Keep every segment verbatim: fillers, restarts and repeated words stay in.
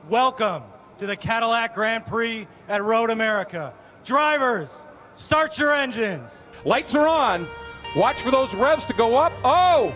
Welcome to the Cadillac Grand Prix at Road America. Drivers, start your engines. Lights are on. Watch for those revs to go up. Oh!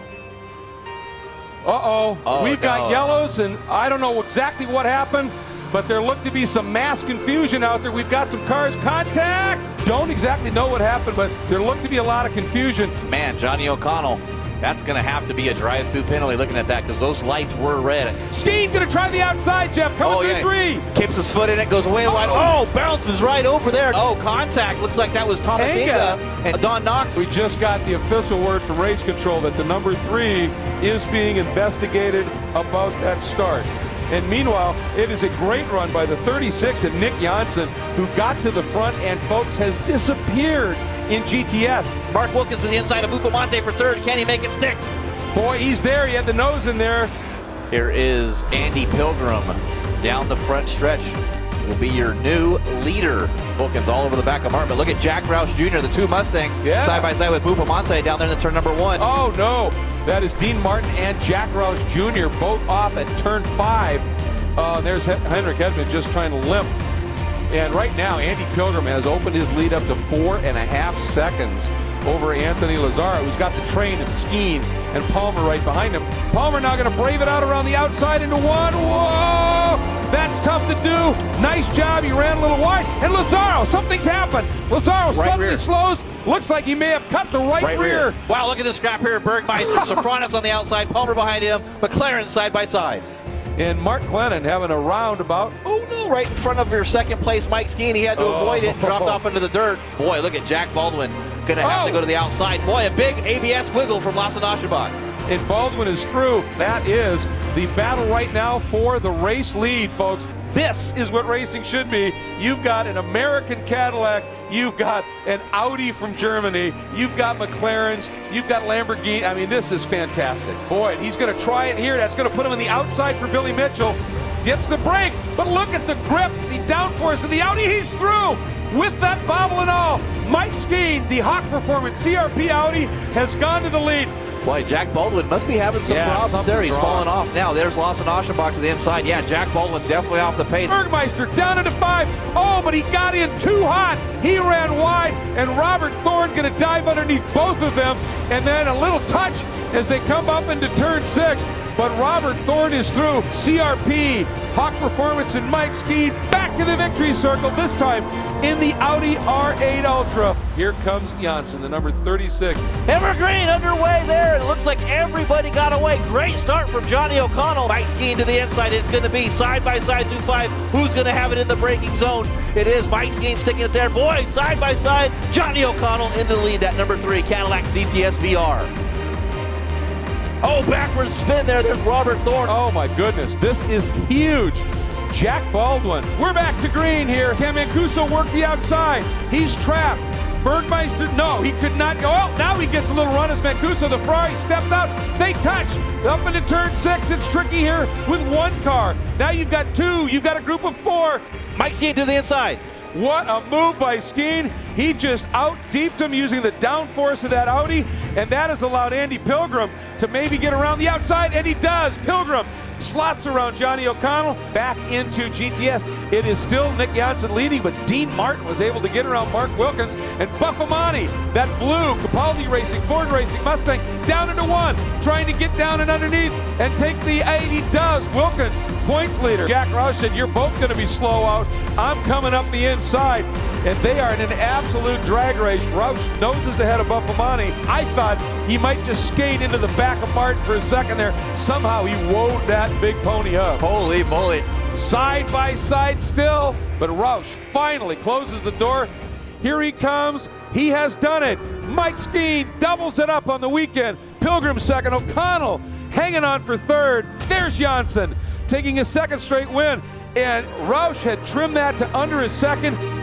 Uh-oh. Oh, We've no. got yellows, and I don't know exactly what happened, but there looked to be some mass confusion out there. We've got some cars. Contact! Don't exactly know what happened, but there looked to be a lot of confusion. Man, Johnny O'Connell, that's going to have to be a drive-through penalty looking at that because those lights were red. Skeen going to try the outside, Jeff. Coming Oh, through yeah. three. Keeps his foot in it, goes away wide. Oh, bounces right over there. Oh, contact. Looks like that was Thomas Enga. Enga and Don Knox. We just got the official word from race control that the number three is being investigated about that start. And meanwhile, it is a great run by the thirty-six and Nick Janssen, who got to the front and, folks, has disappeared in G T S. Mark Wilkins to the inside of Bufamonte for third. Can he make it stick? Boy, he's there. He had the nose in there. Here is Andy Pilgrim down the front stretch. Will be your new leader. Wilkins all over the back of Martin. But look at Jack Roush Junior, the two Mustangs, Yeah. side by side with Bufamonte down there in the turn number one. Oh, no. That is Dean Martin and Jack Roush Junior both off at turn five. Uh, there's Henrik Edmund just trying to limp. And right now, Andy Pilgrim has opened his lead up to four and a half seconds over Anthony Lazzara, who's got the train of Skeen and Palmer right behind him. Palmer now going to brave it out around the outside into one. Whoa! That's tough to do. Nice job. He ran a little wide. And Lazzaro, something's happened. Lazzaro Right suddenly rear. slows. Looks like he may have cut the right, Right rear. rear. Wow, look at this scrap here. Bergmeister, Sofronis on the outside, Palmer behind him, McLaren side by side. And Mark Clennon having a roundabout. Oh no, right in front of your second place, Mike Skeen. He had to Oh. avoid it and dropped off into the dirt. Boy, look at Jack Baldwin. Gonna have Oh. to go to the outside. Boy, a big A B S wiggle from Lasse Naschenbach. And Baldwin is through. That is the battle right now for the race lead, folks. This is what racing should be. You've got an American Cadillac. You've got an Audi from Germany. You've got McLarens. You've got Lamborghini. I mean, this is fantastic. Boy, he's going to try it here. That's going to put him on the outside for Billy Mitchell. Dips the brake, but look at the grip, the downforce of the Audi. He's through with that bobble and all. Mike Skeen, the Hawk Performance C R P Audi, has gone to the lead. Boy, Jack Baldwin must be having some Yeah, problems there. something's He's wrong. falling off now. There's Lasse Naschenbach to the inside. Yeah, Jack Baldwin definitely off the pace. Bergmeister down into five. Oh, but he got in too hot. He ran wide, and Robert Thorne going to dive underneath both of them. And then a little touch as they come up into turn six. But Robert Thorne is through. C R P, Hawk Performance, and Mike Skeen back to the victory circle, this time in the Audi R eight Ultra. Here comes Janssen, the number thirty-six. Evergreen underway there. It looks like everybody got away. Great start from Johnny O'Connell. Mike Skeen to the inside. It's going to be side by side two five. Who's going to have it in the braking zone? It is Mike Skeen sticking it there. Boy, side by side. Johnny O'Connell in the lead. That number three Cadillac C T S V R. Oh, backwards spin there. There's Robert Thorne. Oh my goodness, this is huge. Jack Baldwin. We're back to green here. Can Mancuso work the outside? He's trapped. Bergmeister, no, he could not go out. Now he gets a little run as Mancuso, the Ferrari, stepped out. They touch. Up into turn six. It's tricky here with one car. Now you've got two. You've got a group of four. Mike Skeen to the inside. What a move by Skeen. He just out-deeped him using the downforce of that Audi, and that has allowed Andy Pilgrim to maybe get around the outside, and he does. Pilgrim slots around Johnny O'Connell back into G T S. It is still Nick Janssen leading, but Dean Martin was able to get around Mark Wilkins, and Buffamani, that blue Capaldi Racing, Ford Racing Mustang, down into one, trying to get down and underneath and take the eight. He does. Wilkins, points leader. Jack Roush said, you're both going to be slow out. I'm coming up the inside. And they are in an absolute drag race. Roush noses ahead of Buffamani. I thought he might just skate into the back of Martin for a second there. Somehow he woed that big pony up. Holy moly. Side by side still, but Roush finally closes the door. Here he comes. He has done it. Mike Skeen doubles it up on the weekend. Pilgrim second. O'Connell hanging on for third. There's Janssen taking his second straight win. And Roush had trimmed that to under a second.